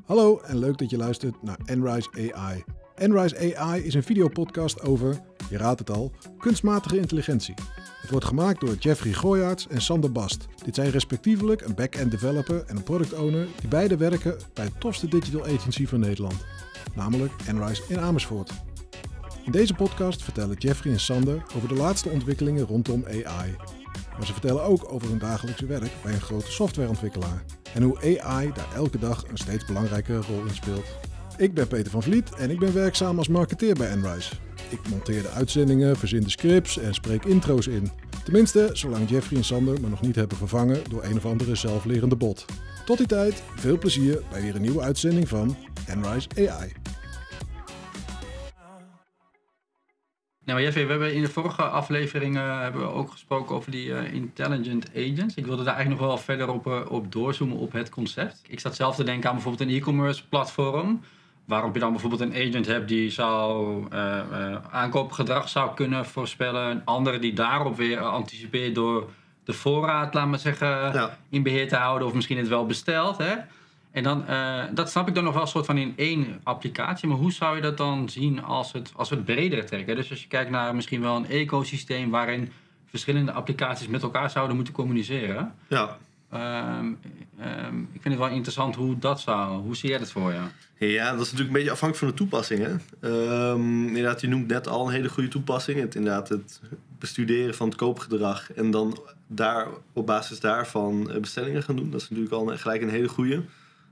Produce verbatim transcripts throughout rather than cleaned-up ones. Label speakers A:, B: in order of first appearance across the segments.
A: Hallo en leuk dat je luistert naar Enrise A I. Enrise A I is een videopodcast over, je raadt het al, kunstmatige intelligentie. Het wordt gemaakt door Jeffrey Gooyaerts en Sander Bast. Dit zijn respectievelijk een back-end developer en een product owner die beide werken bij het tofste digital agency van Nederland, namelijk Enrise in Amersfoort. In deze podcast vertellen Jeffrey en Sander over de laatste ontwikkelingen rondom A I. Maar ze vertellen ook over hun dagelijkse werk bij een grote softwareontwikkelaar en hoe A I daar elke dag een steeds belangrijkere rol in speelt. Ik ben Peter van Vliet en ik ben werkzaam als marketeer bij Enrise. Ik monteer de uitzendingen, verzin de scripts en spreek intro's in. Tenminste, zolang Jeffrey en Sander me nog niet hebben vervangen door een of andere zelflerende bot. Tot die tijd, veel plezier bij weer een nieuwe uitzending van Enrise A I.
B: Nou, Jeffrey, we hebben in de vorige afleveringen hebben we ook gesproken over die uh, intelligent agents. Ik wilde daar eigenlijk nog wel verder op, uh, op doorzoomen op het concept. Ik zat zelf te denken aan bijvoorbeeld een e-commerce platform, waarop je dan bijvoorbeeld een agent hebt die zou uh, uh, aankoopgedrag zou kunnen voorspellen. Een andere die daarop weer uh, anticipeert door de voorraad, laat maar zeggen, ja. in beheer te houden of misschien het wel bestelt. Hè? En dan, uh, dat snap ik dan nog wel een soort van in één applicatie. Maar hoe zou je dat dan zien als, het, als we het breder trekken? Dus als je kijkt naar misschien wel een ecosysteem waarin verschillende applicaties met elkaar zouden moeten communiceren.
C: Ja.
B: Um, um, ik vind het wel interessant hoe dat zou. Hoe zie jij dat voor je?
C: Ja, dat is natuurlijk een beetje afhankelijk van de toepassing. Hè? Um, inderdaad, je noemt net al een hele goede toepassing. Het, inderdaad, het bestuderen van het koopgedrag. En dan daar, op basis daarvan bestellingen gaan doen. Dat is natuurlijk al een, gelijk een hele goede.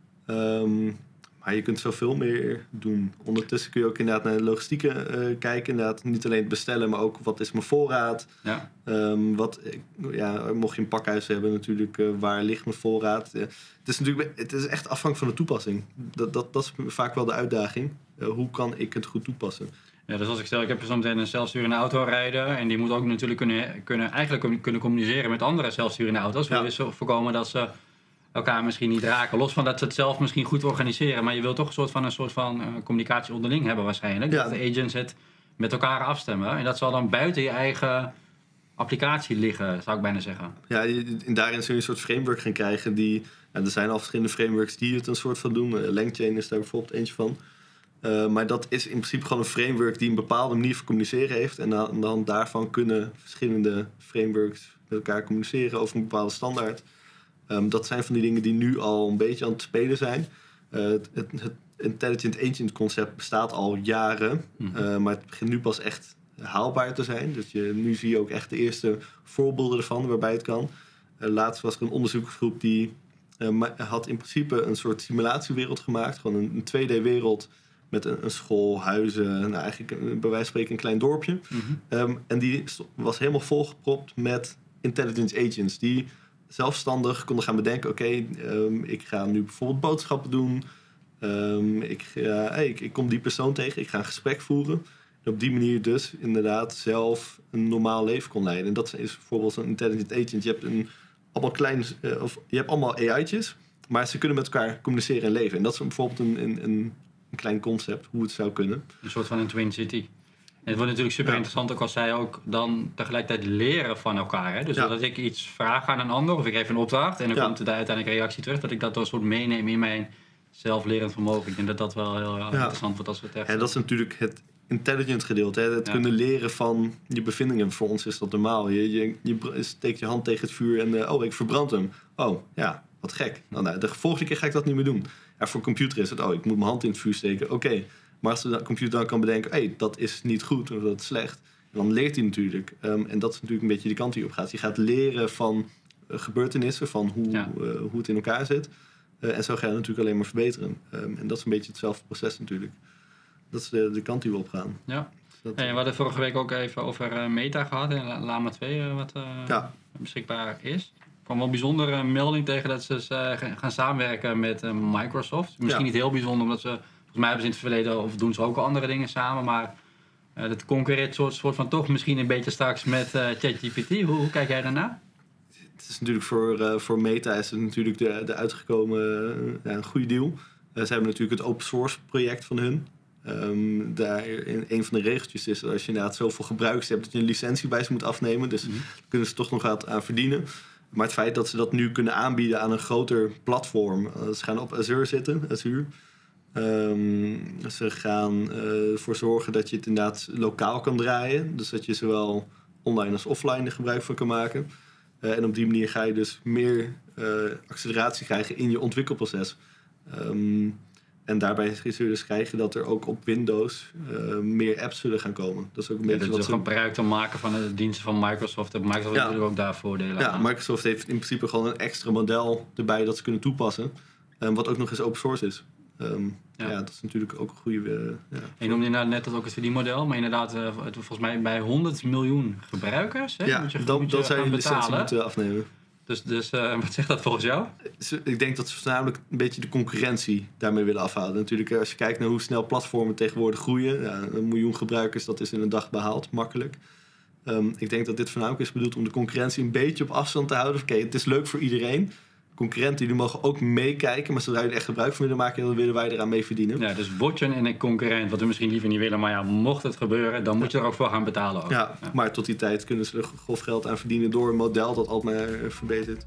C: Um, maar je kunt zoveel meer doen. Ondertussen kun je ook inderdaad naar de logistieke uh, kijken. Inderdaad, niet alleen het bestellen, maar ook wat is mijn voorraad.
B: Ja.
C: Um, wat, ja, mocht je een pakhuis hebben natuurlijk, uh, waar ligt mijn voorraad? Uh, het is natuurlijk het is echt afhankelijk van de toepassing. Dat, dat, dat is vaak wel de uitdaging. Uh, hoe kan ik het goed toepassen?
B: Ja, dus als ik stel, ik heb zo meteen een zelfsturende auto rijden. En die moet ook natuurlijk kunnen, kunnen, eigenlijk kunnen communiceren met andere zelfsturende auto's. Ja. We willen voorkomen dat ze elkaar misschien niet raken. Los van dat ze het zelf misschien goed organiseren. Maar je wilt toch een soort van, een soort van uh, communicatie onderling hebben waarschijnlijk. Ja. Dat de agents het met elkaar afstemmen. En dat zal dan buiten je eigen applicatie liggen, zou ik bijna zeggen.
C: Ja, en daarin zul je een soort framework gaan krijgen. Die, ja, er zijn al verschillende frameworks die het een soort van doen. Uh, LangChain is daar bijvoorbeeld eentje van. Uh, maar dat is in principe gewoon een framework die een bepaalde manier van communiceren heeft. En aan de hand daarvan kunnen verschillende frameworks met elkaar communiceren over een bepaalde standaard. Um, dat zijn van die dingen die nu al een beetje aan het spelen zijn. Uh, het, het, het intelligent agent concept bestaat al jaren. Mm-hmm. Uh, maar het begint nu pas echt haalbaar te zijn. Dus je, nu zie je ook echt de eerste voorbeelden ervan waarbij het kan. Uh, laatst was er een onderzoeksgroep die uh, had in principe een soort simulatiewereld gemaakt. Gewoon een, een twee D-wereld met een, een school, huizen. Nou, eigenlijk bij wijze van spreken een klein dorpje. Mm-hmm. Um, en die was helemaal volgepropt met intelligent agents die zelfstandig konden gaan bedenken, oké, okay, um, ik ga nu bijvoorbeeld boodschappen doen. Um, ik, uh, hey, ik, ik kom die persoon tegen, ik ga een gesprek voeren. En op die manier dus inderdaad zelf een normaal leven kon leiden. En dat is bijvoorbeeld een intelligent agent. Je hebt, een, allemaal, klein, uh, of, je hebt allemaal A I'tjes, maar ze kunnen met elkaar communiceren en leven. En dat is bijvoorbeeld een, een, een, een klein concept, hoe het zou kunnen.
B: Een soort van een twin city. En het wordt natuurlijk super interessant, ja. ook als zij ook dan tegelijkertijd leren van elkaar. Hè? Dus ja. dat ik iets vraag aan een ander of ik geef een opdracht en dan ja. komt er uiteindelijk een reactie terug, dat ik dat een soort meeneem in mijn zelflerend vermogen. Ik denk dat dat wel heel ja. interessant wordt als we het echt...
C: En dat is natuurlijk het intelligent gedeelte. Hè? Het ja. kunnen leren van je bevindingen. Voor ons is dat normaal. Je, je, je steekt je hand tegen het vuur en uh, oh, ik verbrand hem. Oh, ja, wat gek. Nou, nou, de volgende keer ga ik dat niet meer doen. Ja, voor een computer is het, oh, ik moet mijn hand in het vuur steken. Oké. Okay. Maar als de computer dan kan bedenken, hey, dat is niet goed of dat is slecht, dan leert hij natuurlijk. Um, en dat is natuurlijk een beetje de kant die op gaat. Je gaat leren van uh, gebeurtenissen, van hoe, ja. uh, hoe het in elkaar zit. Uh, en zo ga je natuurlijk alleen maar verbeteren. Um, en dat is een beetje hetzelfde proces natuurlijk. Dat is de, de kant die we op gaan.
B: Ja. Dat, hey, we hadden vorige week ook even over uh, Meta gehad, en Llama twee, uh, wat uh, ja. beschikbaar is. Er kwam wel een bijzondere melding tegen dat ze uh, gaan samenwerken met uh, Microsoft. Misschien ja. niet heel bijzonder, omdat ze... Volgens mij hebben ze in het verleden, of doen ze ook al andere dingen samen, maar uh, dat concurreert soort, soort van toch misschien een beetje straks met uh, ChatGPT. Hoe, hoe kijk jij daarna?
C: Het is natuurlijk voor, uh, voor Meta is het natuurlijk de, de uitgekomen uh, ja, een goede deal. Uh, ze hebben natuurlijk het open source project van hun. Um, daar in, een van de regeltjes is dat als je inderdaad zoveel gebruikers hebt dat je een licentie bij ze moet afnemen. Dus mm-hmm. daar kunnen ze toch nog wat aan verdienen. Maar het feit dat ze dat nu kunnen aanbieden aan een groter platform. Uh, ze gaan op Azure zitten, Azure. Um, ze gaan uh, ervoor zorgen dat je het inderdaad lokaal kan draaien. Dus dat je zowel online als offline er gebruik van kan maken. Uh, en op die manier ga je dus meer uh, acceleratie krijgen in je ontwikkelproces. Um, en daarbij zul je dus krijgen dat er ook op Windows uh, meer apps zullen gaan komen. Dat is ook een
B: ja,
C: beetje
B: dat
C: wat
B: ze
C: ze...
B: gebruik te maken van de diensten van Microsoft. En Microsoft
C: Ja.
B: natuurlijk ook daar voordelen
C: Ja,
B: aan.
C: Microsoft heeft in principe gewoon een extra model erbij dat ze kunnen toepassen. Um, wat ook nog eens open source is. Um, ja. ja, dat is natuurlijk ook een goede... Uh, ja.
B: Je noemde inderdaad net dat ook het verdienmodel, maar inderdaad, uh, het, volgens mij bij honderd miljoen gebruikers hè,
C: ja,
B: moet je,
C: dan,
B: moet je
C: dan zou je
B: gaan
C: de licentie
B: betalen.
C: moeten afnemen.
B: Dus, dus uh, wat zegt dat volgens jou?
C: Ik denk dat ze voornamelijk een beetje de concurrentie daarmee willen afhalen. Natuurlijk, als je kijkt naar hoe snel platformen tegenwoordig groeien, ja, een miljoen gebruikers, dat is in een dag behaald, makkelijk. Um, ik denk dat dit voornamelijk is bedoeld om de concurrentie een beetje op afstand te houden. Oké, okay, het is leuk voor iedereen. Concurrenten die mogen ook meekijken, maar zodra je er echt gebruik van willen maken, dan willen wij eraan mee verdienen.
B: Ja, dus word je een concurrent, wat we misschien liever niet willen, maar ja, mocht het gebeuren, dan moet je er ook voor gaan betalen. Ook.
C: Ja, ja, maar tot die tijd kunnen ze er grof geld aan verdienen door een model dat altijd maar verbetert.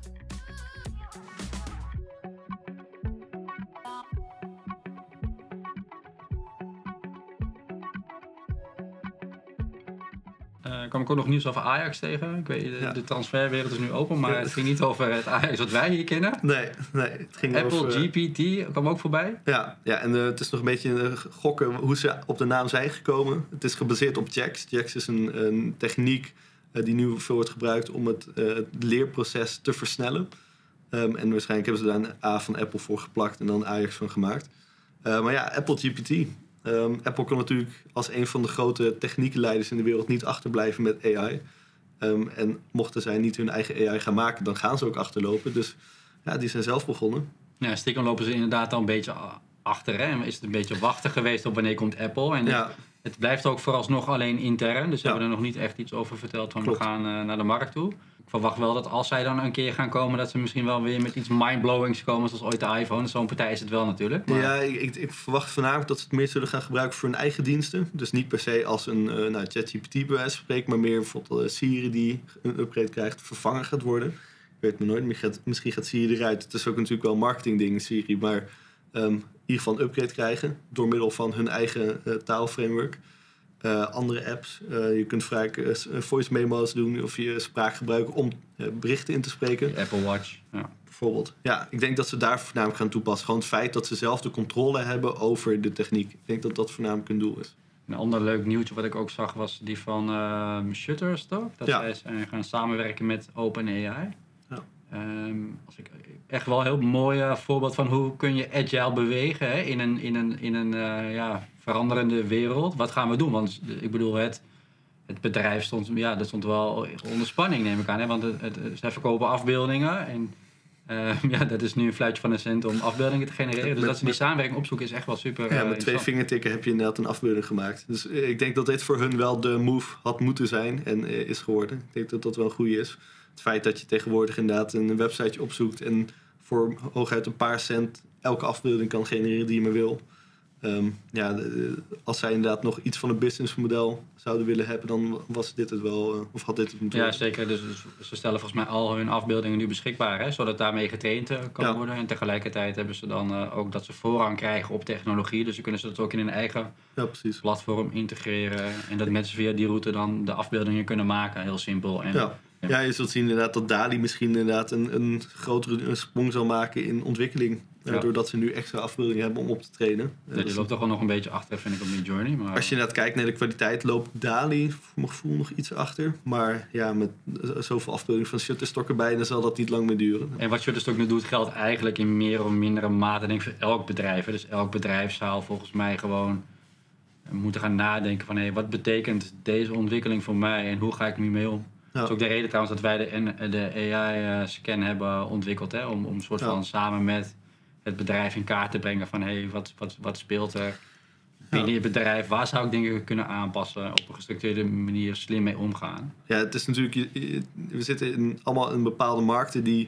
B: Uh, kwam ik ook nog nieuws over Ajax tegen. Ik weet, de,
C: ja.
B: de transferwereld is nu open, maar het ging niet over het Ajax wat wij hier kennen.
C: Nee, nee. Het ging
B: Apple
C: over,
B: G P T kwam ook voorbij.
C: Ja, ja en uh, het is nog een beetje uh, gokken hoe ze op de naam zijn gekomen. Het is gebaseerd op Jax. Jax is een, een techniek uh, die nu veel wordt gebruikt om het, uh, het leerproces te versnellen. Um, en waarschijnlijk hebben ze daar een A van Apple voor geplakt en dan Ajax van gemaakt. Uh, maar ja, Apple G P T. Um, Apple kan natuurlijk als een van de grote techniekenleiders in de wereld niet achterblijven met A I. Um, en mochten zij niet hun eigen A I gaan maken, dan gaan ze ook achterlopen. Dus ja, die zijn zelf begonnen.
B: Ja, stiekem lopen ze inderdaad al een beetje achter. Hè? Is het een beetje wachten geweest op wanneer komt Apple. En
C: ja.
B: het, het blijft ook vooralsnog alleen intern. Dus ze
C: ja.
B: hebben er nog niet echt iets over verteld van
C: Klopt.
B: we gaan uh, naar de markt toe. Ik verwacht wel dat als zij dan een keer gaan komen, dat ze misschien wel weer met iets mindblowings komen, zoals ooit de iPhone. Zo'n partij is het wel natuurlijk. Maar...
C: Ja, ik, ik, ik verwacht voornamelijk dat ze het meer zullen gaan gebruiken voor hun eigen diensten. Dus niet per se als een uh, nou, ChatGPT bij wijze van spreken, maar meer bijvoorbeeld uh, Siri die een upgrade krijgt, vervangen gaat worden. Ik weet me nooit, gaat, misschien gaat Siri eruit. Het is ook natuurlijk wel een marketingding, Siri, maar um, in ieder geval een upgrade krijgen door middel van hun eigen uh, taalframework. Uh, andere apps. Uh, je kunt vaak uh, voice memo's doen of je spraak gebruiken om uh, berichten in te spreken.
B: De Apple Watch. Ja.
C: Bijvoorbeeld. Ja, ik denk dat ze daar voornamelijk gaan toepassen. Gewoon het feit dat ze zelf de controle hebben over de techniek. Ik denk dat dat voornamelijk een doel is.
B: Een ander leuk nieuwtje wat ik ook zag was die van uh, Shutterstock. Dat
C: ja.
B: zij zijn gaan samenwerken met OpenAI.
C: Ja.
B: Um, als ik echt wel een heel mooi uh, voorbeeld van hoe kun je agile bewegen hè, in een, in een, in een uh, ja, veranderende wereld. Wat gaan we doen? Want ik bedoel, het, het bedrijf stond, ja, dat stond wel onder spanning, neem ik aan. Hè? Want het, het, zij verkopen afbeeldingen en uh, ja, dat is nu een fluitje van een cent om afbeeldingen te genereren. Dus
C: met,
B: dat ze die samenwerking opzoeken is echt wel super.
C: Ja, met
B: uh,
C: twee vingertikken heb je inderdaad een afbeelding gemaakt. Dus uh, ik denk dat dit voor hun wel de move had moeten zijn en uh, is geworden. Ik denk dat dat wel een goede is. Het feit dat je tegenwoordig inderdaad een websiteje opzoekt en voor hooguit een paar cent elke afbeelding kan genereren die je maar wil. Um, ja, de, als zij inderdaad nog iets van een businessmodel zouden willen hebben, dan was dit het wel, uh, of had dit het moeten
B: Ja,
C: worden.
B: zeker. Dus, dus ze stellen volgens mij al hun afbeeldingen nu beschikbaar, hè, zodat daarmee getraind uh, kan
C: Ja.
B: worden. En tegelijkertijd hebben ze dan uh, ook dat ze voorrang krijgen op technologie. Dus ze kunnen ze dat ook in hun eigen
C: Ja, precies.
B: platform integreren. En dat mensen via die route dan de afbeeldingen kunnen maken. Heel simpel. En,
C: Ja.
B: ja.
C: Ja, je zult zien inderdaad dat DALL-E misschien inderdaad een, een grotere sprong zal maken in ontwikkeling.
B: Ja.
C: Uh, doordat ze nu extra afbeeldingen hebben om op te trainen. Uh,
B: Die
C: dus
B: loopt toch wel nog een beetje achter, vind ik, op die journey. Maar...
C: als je inderdaad kijkt naar de kwaliteit, loopt DALL-E voor mijn gevoel nog iets achter. Maar ja, met zoveel afbeeldingen van Shutterstock erbij, dan zal dat niet lang meer duren.
B: En wat Shutterstock nu doet, geldt eigenlijk in meer of mindere mate denk ik, voor elk bedrijf. Hè. Dus elk bedrijf zou volgens mij gewoon moeten gaan nadenken van hé, wat betekent deze ontwikkeling voor mij en hoe ga ik mee om?
C: Ja.
B: Dat is ook de reden trouwens dat wij de, de A I-scan hebben ontwikkeld. Hè, om, om een soort
C: Ja.
B: van samen met het bedrijf in kaart te brengen van hé, wat, wat, wat speelt er binnen
C: Ja.
B: je bedrijf? Waar zou ik dingen kunnen aanpassen? Op een gestructureerde manier slim mee omgaan?
C: Ja, het is natuurlijk, je- je- we zitten in, allemaal in bepaalde markten die,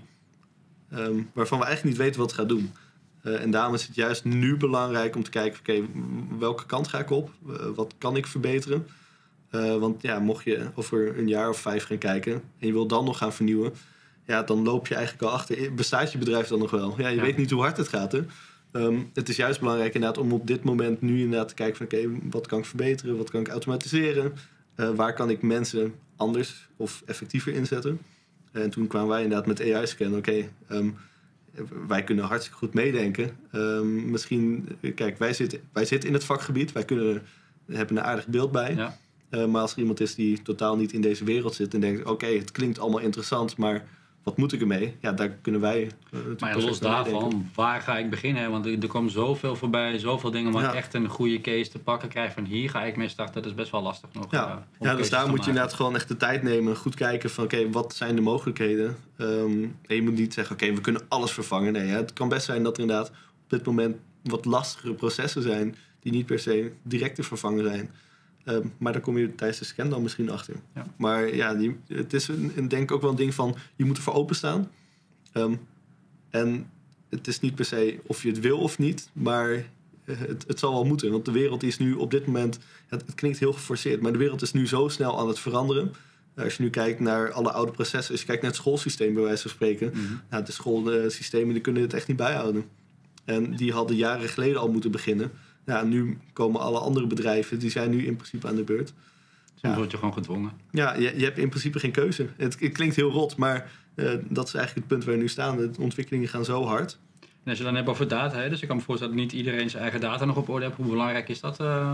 C: um, waarvan we eigenlijk niet weten wat het gaat doen. Uh, en daarom is het juist nu belangrijk om te kijken, oké, okay, welke kant ga ik op? Uh, wat kan ik verbeteren? Uh, want ja, mocht je over een jaar of vijf gaan kijken en je wil dan nog gaan vernieuwen, ja, dan loop je eigenlijk al achter. Bestaat je bedrijf dan nog wel? Ja, je
B: Ja.
C: weet niet hoe hard het gaat. Hè? Um, het is juist belangrijk inderdaad om op dit moment nu inderdaad te kijken van... oké, okay, wat kan ik verbeteren? Wat kan ik automatiseren? Uh, waar kan ik mensen anders of effectiever inzetten? Uh, en toen kwamen wij inderdaad met A I-scan. Oké, okay, um, wij kunnen hartstikke goed meedenken. Um, misschien, kijk, wij zitten, wij zitten in het vakgebied. Wij kunnen, hebben een aardig beeld bij.
B: Ja.
C: Uh, maar als er iemand is die totaal niet in deze wereld zit... en denkt, oké, okay, het klinkt allemaal interessant... maar wat moet ik ermee? Ja, daar kunnen wij... Uh,
B: maar los daarvan, waar ga ik beginnen? Want er, er komt zoveel voorbij, zoveel dingen... om ja. echt een goede case te pakken krijgen. Van hier ga ik mee starten. Dat is best wel lastig nog.
C: Ja, uh, ja dus daar moet je inderdaad gewoon echt de tijd nemen. Goed kijken van, oké, okay, wat zijn de mogelijkheden? Um, en je moet niet zeggen, oké, okay, we kunnen alles vervangen. Nee, hè, het kan best zijn dat er inderdaad op dit moment... wat lastigere processen zijn... die niet per se direct te vervangen zijn... Uh, maar daar kom je tijdens de scan dan misschien achter. Ja. Maar ja, die, het is een, een, denk ik ook wel een ding van... je moet ervoor openstaan. Um, en het is niet per se of je het wil of niet... maar uh, het, het zal wel moeten. Want de wereld is nu op dit moment... Het, het klinkt heel geforceerd... maar de wereld is nu zo snel aan het veranderen. Uh, als je nu kijkt naar alle oude processen... als je kijkt naar het schoolsysteem bij wijze van spreken... Mm-hmm. Nou, de schoolsystemen die kunnen het echt niet bijhouden. En die hadden jaren geleden al moeten beginnen... Ja, nu komen alle andere bedrijven, die zijn nu in principe aan de beurt.
B: Soms ja. word je gewoon gedwongen.
C: Ja, je, je hebt in principe geen keuze. Het, het klinkt heel rot, maar uh, dat is eigenlijk het punt waar we nu staan. De ontwikkelingen gaan zo hard.
B: En als je dan hebt over data, hè, dus ik kan me voorstellen dat niet iedereen zijn eigen data nog op orde heeft. Hoe belangrijk is dat? Uh...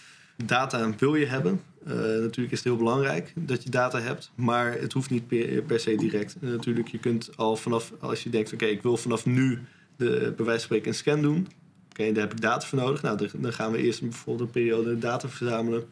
C: Data wil je hebben. Uh, natuurlijk is het heel belangrijk dat je data hebt, maar het hoeft niet per, per se direct. Uh, natuurlijk, je kunt al vanaf, als je denkt, oké, okay, ik wil vanaf nu de, bij wijze van spreken een scan doen. Oké, okay, daar heb ik data voor nodig. Nou, dan gaan we eerst bijvoorbeeld een periode data verzamelen.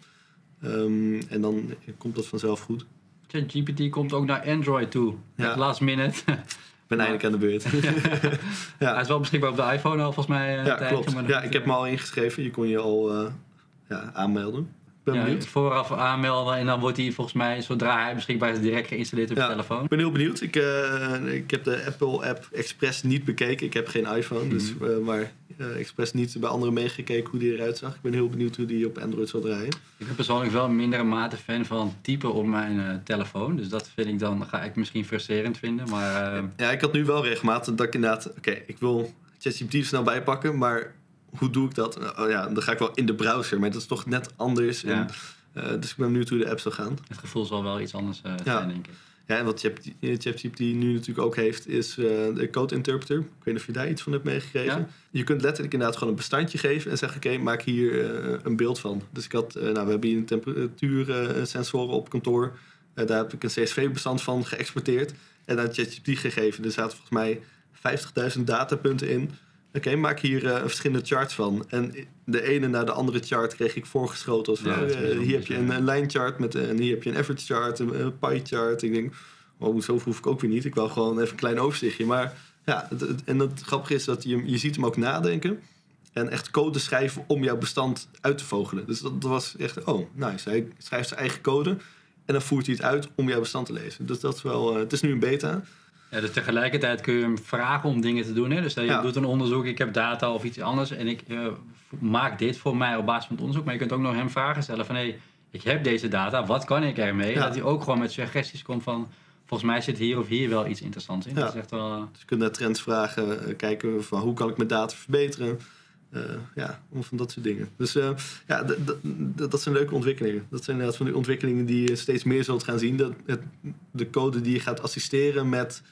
C: Um, en dan komt dat vanzelf goed.
B: ChatGPT komt ook naar Android toe. Ja. Last minute.
C: Ik ben eindelijk aan de beurt.
B: ja. Ja. Hij is wel beschikbaar op de iPhone al, volgens mij. Uh,
C: ja,
B: tijdje,
C: klopt.
B: Maar
C: ja, ik heb me al ingeschreven. Je kon je al uh, ja, aanmelden. Ben
B: ja,
C: benieuwd.
B: Vooraf aanmelden en dan wordt hij volgens mij, zodra hij beschikbaar is, direct geïnstalleerd op
C: ja,
B: je telefoon.
C: Ik ben heel benieuwd. Ik, uh, ik heb de Apple-app Express niet bekeken. Ik heb geen iPhone, mm-hmm. dus, uh, maar uh, Express niet bij anderen meegekeken hoe die eruit zag. Ik ben heel benieuwd hoe die op Android zal draaien.
B: Ik ben persoonlijk wel een mindere mate fan van typen op mijn uh, telefoon. Dus dat vind ik dan, ga ik misschien frustrerend vinden. Maar, uh...
C: ja, ik had nu wel regelmatig dat ik inderdaad, oké, okay, ik wil ChatGPT snel bijpakken, maar hoe doe ik dat? Oh ja, dan ga ik wel in de browser, maar dat is toch net anders. Ja. En, uh, dus ik ben benieuwd hoe de app zal gaan.
B: Het gevoel zal wel iets anders uh,
C: ja.
B: zijn, denk ik.
C: Ja, en wat ChatGPT nu natuurlijk ook heeft, is uh, de code interpreter. Ik weet niet of je daar iets van hebt meegekregen. Ja? Je kunt letterlijk inderdaad gewoon een bestandje geven en zeggen, oké, okay, maak hier uh, een beeld van. Dus ik had, uh, nou, we hebben hier een temperatuursensoren op kantoor. Uh, daar heb ik een C S V-bestand van geëxporteerd en aan ChatGPT gegeven. Er zaten volgens mij vijftigduizend datapunten in. Oké, okay, maak hier uh, verschillende charts van. En de ene na de andere chart kreeg ik voorgeschoten. Als, ja, uh, hier heb je een, een lijnchart met, uh, en hier heb je een average chart, een, een pie chart. Ik denk, oh, zo hoef ik ook weer niet. Ik wil gewoon even een klein overzichtje. Maar ja, het, het, en het grappige is dat je, je ziet hem ook nadenken. En echt code schrijven om jouw bestand uit te vogelen. Dus dat, dat was echt, oh, nice. Hij schrijft zijn eigen code en dan voert hij het uit om jouw bestand te lezen. Dus dat is wel, uh, het is nu een beta.
B: Ja, dus tegelijkertijd kun je hem vragen om dingen te doen. Hè? Dus je ja. doet een onderzoek, ik heb data of iets anders en ik uh, maak dit voor mij op basis van het onderzoek. Maar je kunt ook nog hem vragen stellen van, hé, hey, ik heb deze data, wat kan ik ermee? Ja. Dat hij ook gewoon met suggesties komt van, volgens mij zit hier of hier wel iets interessants in.
C: Ja.
B: Dat is echt wel, uh...
C: Dus je kunt naar trends vragen, uh, kijken van hoe kan ik mijn data verbeteren. Uh, ja, van dat soort dingen. Dus uh, ja, d- d- d- dat zijn leuke ontwikkelingen. Dat zijn inderdaad van die ontwikkelingen die je steeds meer zult gaan zien. Dat het, de code die je gaat assisteren met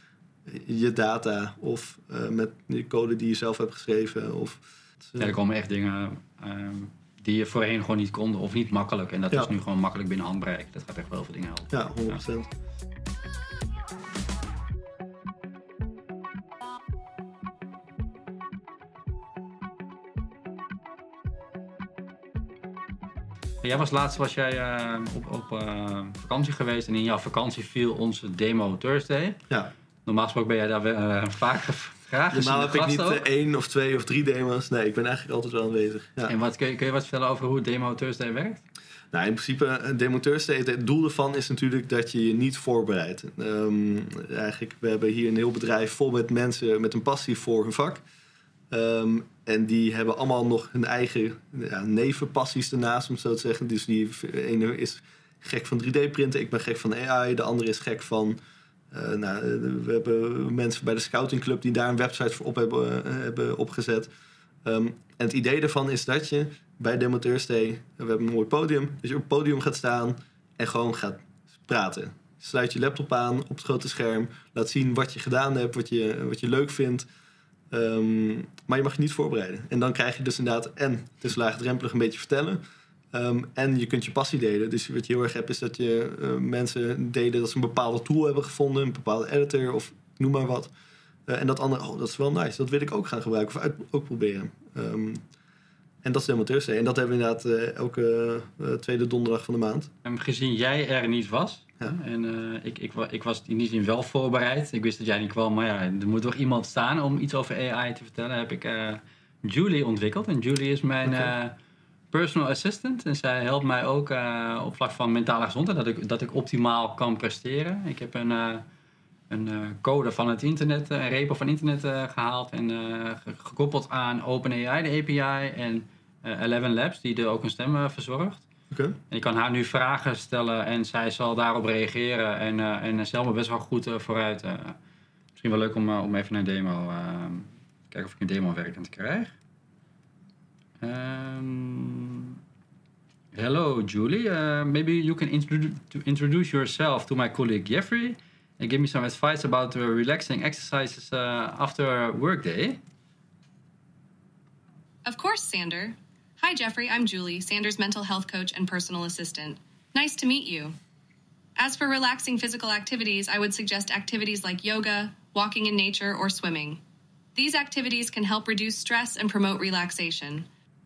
C: je data of uh, met de code die je zelf hebt geschreven. Of,
B: uh... ja, er komen echt dingen uh, die je voorheen gewoon niet kon of niet makkelijk. En dat ja. is nu gewoon makkelijk binnen handbereik. Dat gaat echt wel veel dingen helpen.
C: Ja, honderd procent. Ja.
B: Jij was laatst was jij uh, op, op uh, vakantie geweest en in jouw vakantie viel onze Demo Thursday.
C: Ja.
B: Normaal gesproken ben jij daar uh, vaak graag gezien.
C: Normaal heb ik niet uh, één of twee of drie demo's. Nee, ik ben eigenlijk altijd wel aanwezig. Ja.
B: En wat, kun, je, kun je wat vertellen over hoe Demo Thursday werkt?
C: Nou, in principe, Demo Thursday, het doel ervan is natuurlijk dat je je niet voorbereidt. Um, eigenlijk, we hebben hier een heel bedrijf vol met mensen met een passie voor hun vak. Um, en die hebben allemaal nog hun eigen ja, nevenpassies ernaast, om zo te zeggen. Dus die ene is gek van drie D printen, ik ben gek van A I. De andere is gek van Uh, nou, we hebben mensen bij de Scouting Club die daar een website voor op hebben, uh, hebben opgezet. Um, en het idee daarvan is dat je bij Demo Thursday, we hebben een mooi podium, dus je op het podium gaat staan en gewoon gaat praten. Sluit je laptop aan op het grote scherm, laat zien wat je gedaan hebt, wat je, wat je leuk vindt. Um, maar je mag je niet voorbereiden. En dan krijg je dus inderdaad en tussen laagdrempelig een beetje vertellen. Um, en je kunt je passie delen. Dus wat je heel erg hebt is dat je uh, mensen delen dat ze een bepaalde tool hebben gevonden, een bepaalde editor of noem maar wat. Uh, en dat anderen, oh, dat is wel nice, dat wil ik ook gaan gebruiken of uit, ook proberen. Um, en dat is Demo Thursday. En dat hebben we inderdaad uh, elke uh, tweede donderdag van de maand.
B: En gezien jij er niet was, ja. en uh, ik, ik, ik was in die zin wel voorbereid. Ik wist dat jij niet kwam, maar ja, er moet toch iemand staan om iets over A I te vertellen. Heb ik uh, Julie ontwikkeld. En Julie is mijn okay. uh, personal assistant. En zij helpt mij ook uh, op vlak van mentale gezondheid, dat ik, dat ik optimaal kan presteren. Ik heb een... Uh, een uh, code van het internet, een repo van internet uh, gehaald en uh, gekoppeld aan OpenAI, de A P I, en uh, Eleven Labs, die er ook een stem uh, verzorgt.
C: Okay.
B: En je kan haar nu vragen stellen en zij zal daarop reageren en, uh, en stel me best wel goed uh, vooruit. Uh, misschien wel leuk om, uh, om even een demo, uh, kijken of ik een demo werkend krijg. Um, hello Julie, uh, maybe you can introdu- to introduce yourself to my colleague Jeffrey. And give me some advice about uh, relaxing exercises uh, after a workday.
D: Of course, Sander. Hi, Jeffrey. I'm Julie, Sander's mental health coach and personal assistant. Nice to meet you. As for relaxing physical activities, I would suggest activities like yoga, walking in nature, or swimming. These activities can help reduce stress and promote relaxation.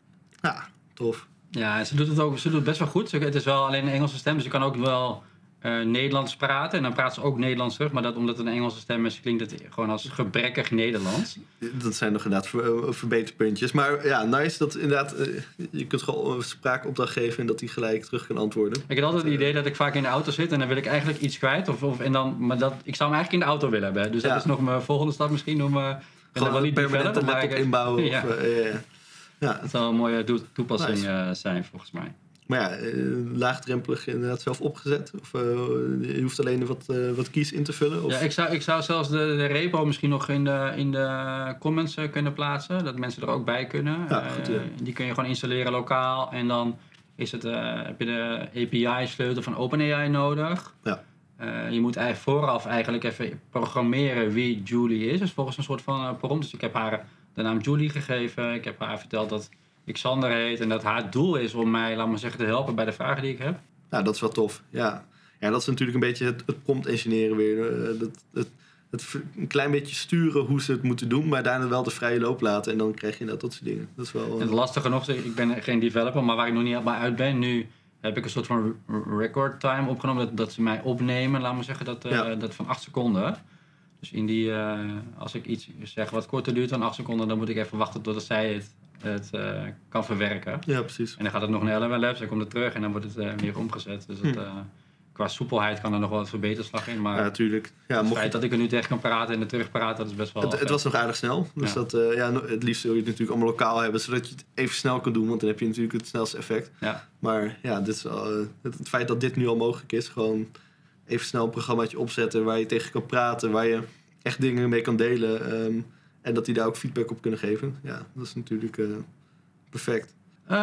C: Ja, tof.
B: Ja, ze doet het ook. Ze doet het best wel goed. Het is wel alleen een Engelse stem, dus je kan ook wel Uh, Nederlands praten. En dan praat ze ook Nederlands terug. Maar dat, omdat het een Engelse stem is, klinkt het gewoon als gebrekkig Nederlands.
C: Dat zijn nog inderdaad ver, verbeterpuntjes. Maar ja, nice dat inderdaad... Uh, je kunt gewoon een spraakopdracht geven en dat hij gelijk terug kan antwoorden.
B: Ik heb altijd het idee dat ik vaak in de auto zit en dan wil ik eigenlijk iets kwijt. Of, of, en dan, maar dat, ik zou hem eigenlijk in de auto willen hebben. Dus dat ja. is nog mijn volgende stap misschien. Om, uh,
C: gewoon wel niet een permanente laptop ik, inbouwen.
B: Ja.
C: Of, uh, ja. Ja.
B: Dat zou een mooie toepassing nice. uh, zijn volgens mij.
C: Maar ja, uh, laagdrempelig inderdaad zelf opgezet? Of uh, je hoeft alleen wat, uh, wat keys in te vullen? Of?
B: Ja, ik zou, ik zou zelfs de, de repo misschien nog in de, in de comments uh, kunnen plaatsen. Dat mensen er ook bij kunnen.
C: Ja, goed, ja.
B: uh, die kun je gewoon installeren lokaal. En dan is het, uh, heb je de A P I-sleutel van OpenAI nodig.
C: Ja.
B: Uh, je moet eigenlijk vooraf eigenlijk even programmeren wie Julie is. Dus volgens een soort van uh, prompt. Dus ik heb haar de naam Julie gegeven. Ik heb haar verteld dat ik Sander heet en dat haar doel is om mij, laat maar zeggen, te helpen bij de vragen die ik heb.
C: Nou, dat is wel tof. Ja, ja dat is natuurlijk een beetje het, het prompt engineeren weer. Uh, dat, het, het, een klein beetje sturen hoe ze het moeten doen, maar daarna wel de vrije loop laten. En dan krijg je dat, dat soort dingen. Dat is wel... Uh...
B: Het lastige nog, ik ben geen developer, maar waar ik nog niet helemaal uit ben, nu heb ik een soort van record time opgenomen, dat, dat ze mij opnemen, laat maar zeggen, dat, uh, ja. dat van acht seconden. Dus in die, uh, als ik iets zeg wat korter duurt dan acht seconden, dan moet ik even wachten totdat zij het het uh, kan verwerken.
C: Ja, precies.
B: En dan gaat het nog naar Eleven Labs, dan komt het terug en dan wordt het uh, weer omgezet. Dus het, uh, qua soepelheid kan er nog wel wat verbeterslag in. Maar
C: ja, natuurlijk. Ja,
B: het
C: mocht
B: feit dat ik er nu tegen kan praten en er terug praat, dat is best wel...
C: Het, het was nog aardig snel. Dus ja. Dat, uh, ja, het liefst wil je het natuurlijk allemaal lokaal hebben, zodat je het even snel kan doen, want dan heb je natuurlijk het snelste effect.
B: Ja.
C: Maar ja, dit is, uh, het, het feit dat dit nu al mogelijk is, gewoon even snel een programmaatje opzetten waar je tegen kan praten, waar je echt dingen mee kan delen. Um, en dat die daar ook feedback op kunnen geven. Ja, dat is natuurlijk uh, perfect.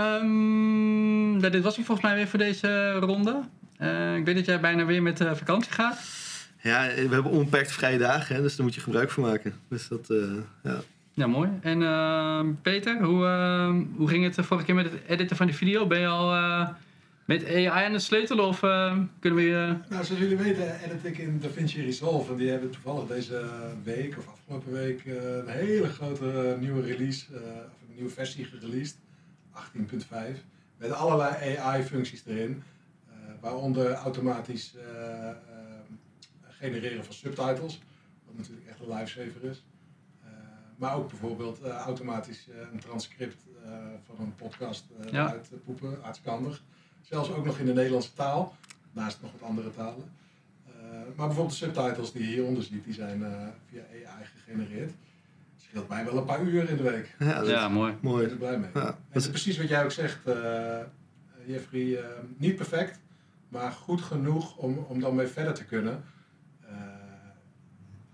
B: Um, nou, dit was ik volgens mij weer voor deze ronde. Uh, ik weet dat jij bijna weer met uh, vakantie gaat.
C: Ja, we hebben onbeperkt vrije dagen, hè, dus daar moet je gebruik van maken. Dus dat, uh, ja.
B: Ja, mooi. En uh, Peter, hoe, uh, hoe ging het de vorige keer met het editen van die video? Ben je al uh, met A I aan het sleutelen of uh, kunnen we... Uh...
A: Nou, zoals jullie weten edit ik in DaVinci Resolve. En die hebben toevallig deze week of afgelopen week uh, een hele grote uh, nieuwe release, uh, of een nieuwe versie gereleased. achttien punt vijf. Met allerlei A I-functies erin. Uh, waaronder automatisch uh, uh, genereren van subtitles. Wat natuurlijk echt een lifesaver is. Uh, maar ook bijvoorbeeld uh, automatisch uh, een transcript uh, van een podcast uh,
B: ja.
A: uitpoepen. Hartstikke handig. Zelfs ook nog in de Nederlandse taal. Naast nog wat andere talen. Uh, maar bijvoorbeeld de subtitles die je hieronder ziet, die zijn uh, via A I gegenereerd. Het scheelt mij wel een paar uur in de week.
B: Ja, dat ja mooi.
C: mooi.
A: Daar ben ik blij mee. Ja, en is precies wat jij ook zegt, uh, Jeffrey. Uh, niet perfect, maar goed genoeg om, om dan mee verder te kunnen. Uh,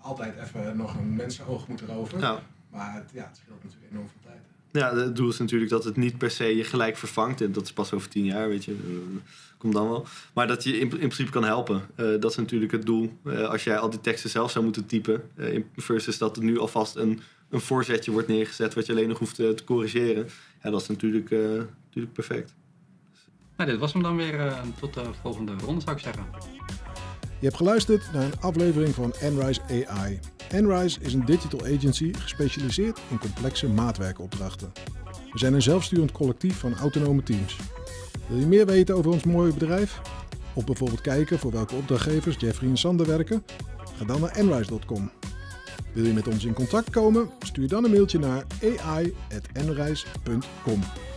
A: altijd even nog een mensenoog moet erover.
C: Ja.
A: Maar het, ja, het scheelt natuurlijk enorm veel tijd.
C: Ja, het doel is natuurlijk dat het niet per se je gelijk vervangt. En dat is pas over tien jaar, weet je. Uh, komt dan wel. Maar dat je in, in principe kan helpen. Uh, dat is natuurlijk het doel. Uh, als jij al die teksten zelf zou moeten typen. Uh, in, versus dat er nu alvast een, een voorzetje wordt neergezet. Wat je alleen nog hoeft uh, te corrigeren. Ja, dat is natuurlijk, uh, natuurlijk perfect.
B: Nou, dit was hem dan weer. Uh, tot de volgende ronde zou ik zeggen.
A: Je hebt geluisterd naar een aflevering van Enrise A I. Enrise is een digital agency gespecialiseerd in complexe maatwerkopdrachten. We zijn een zelfsturend collectief van autonome teams. Wil je meer weten over ons mooie bedrijf? Of bijvoorbeeld kijken voor welke opdrachtgevers Jeffrey en Sander werken? Ga dan naar enrise punt com. Wil je met ons in contact komen? Stuur dan een mailtje naar a i at enrise punt com.